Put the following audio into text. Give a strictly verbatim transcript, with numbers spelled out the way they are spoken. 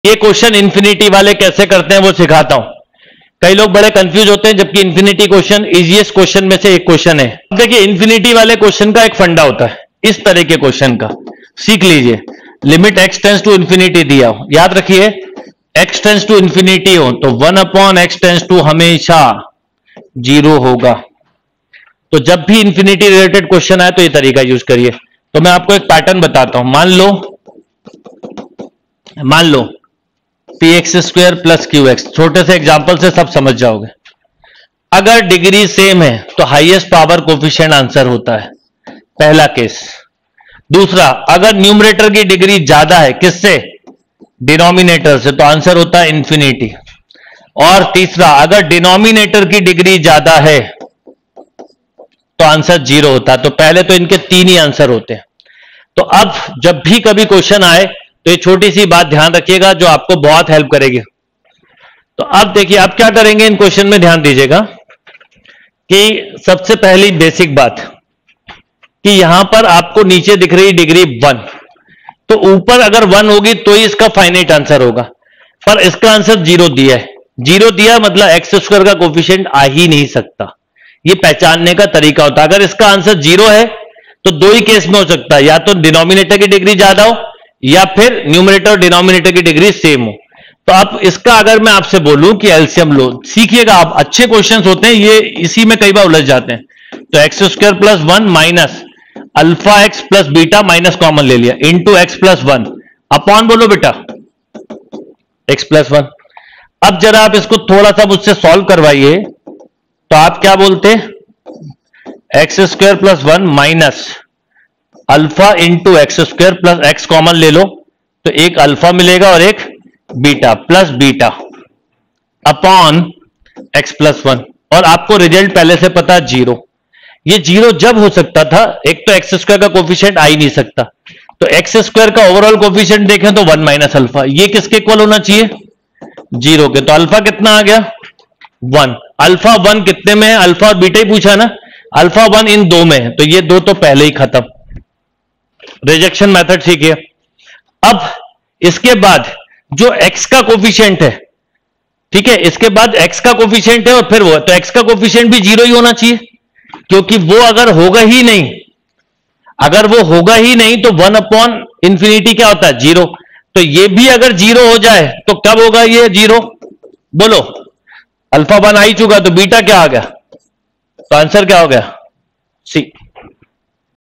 ये question infinity वाले कैसे करते हैं वो सिखाता हूं। कई लोग बड़े कंफ्यूज होते हैं, जबकि इंफिनिटी क्वेश्चन इजीएस्ट क्वेश्चन में से एक क्वेश्चन है। देखिए इंफिनिटी वाले क्वेश्चन का एक फंडा होता है, इस तरह के क्वेश्चन का सीख लीजिए। Limit x tends to infinity दिया हो, याद रखिए एक्स टेंस टू इंफिनिटी हो तो one upon x tends to हमेशा जीरो होगा। तो जब भी इंफिनिटी रिलेटेड क्वेश्चन आए तो ये तरीका यूज करिए। तो मैं आपको एक पैटर्न बताता हूं। मान लो मान लो P x square plus Q x, छोटे से एग्जांपल से सब समझ जाओगे। अगर डिग्री सेम है तो हाईएस्ट पावर कोफिशिएंट आंसर होता है, पहला केस। दूसरा, अगर न्यूमरेटर की डिग्री ज्यादा है किससे, डिनोमिनेटर से, तो आंसर होता है इंफिनिटी। और तीसरा, अगर डिनोमिनेटर की डिग्री ज्यादा है तो आंसर जीरो होता है। तो पहले तो इनके तीन ही आंसर होते हैं। तो अब जब भी कभी क्वेश्चन आए तो ये छोटी सी बात ध्यान रखिएगा जो आपको बहुत हेल्प करेगी। तो अब देखिए आप क्या करेंगे, इन क्वेश्चन में ध्यान दीजिएगा कि सबसे पहली बेसिक बात कि यहां पर आपको नीचे दिख रही डिग्री वन, तो ऊपर अगर वन होगी तो ही इसका फाइनाइट आंसर होगा, पर इसका आंसर जीरो दिया है। जीरो दिया मतलब एक्स स्क्वायर का कोफिशिएंट आ ही नहीं सकता। ये पहचानने का तरीका होता है। अगर इसका आंसर जीरो है तो दो ही केस में हो सकता है, या तो डिनोमिनेटर की डिग्री ज्यादा हो या फिर न्यूमरेटर और डिनोमिनेटर की डिग्री सेम हो। तो आप इसका अगर मैं आपसे बोलूं कि एलसीएम लो, सीखिएगा आप, अच्छे क्वेश्चंस होते हैं ये, इसी में कई बार उलझ जाते हैं। तो x square plus one minus alpha x plus beta minus common ले लिया into x plus one upon बोलो बेटा एक्स प्लस वन। अब जरा आप इसको थोड़ा सा मुझसे सॉल्व करवाइए तो आप क्या बोलते, x square plus one minus alpha into x square plus x common ले लो तो एक अल्फा मिलेगा और एक beta plus beta upon x plus one. और आपको रिजल्ट पहले से पता जीरो। ये जीरो जब हो सकता था, एक तो एक्स स्क्वायर का कोफिशिएंट आ ही नहीं सकता, तो एक्स स्क्वायर का ओवरऑल कोफिशिएंट देखें तो वन माइनस अल्फा, ये किसके इक्वल होना चाहिए, जीरो के। तो अल्फा कितना आ गया, वन। अल्फा वन कितने में है, अल्फा और बीटा ही पूछा ना, अल्फा वन इन दो में है, तो ये दो तो पहले ही खत्म। रिजेक्शन मेथड सीखिए। अब इसके बाद जो x का कोफिशिएंट है, ठीक है, इसके बाद x का कोफिशिएंट है और फिर वो, तो x का कोफिशिएंट भी जीरो ही होना चाहिए, क्योंकि वो अगर होगा ही नहीं, अगर वो होगा ही नहीं तो वन अपॉन इंफिनिटी क्या होता है, जीरो। तो ये भी अगर जीरो हो जाए तो कब होगा ये जीरो, बोलो। अल्फा वन आ ही चुका तो बीटा क्या आ गया, तो आंसर क्या हो गया, सी।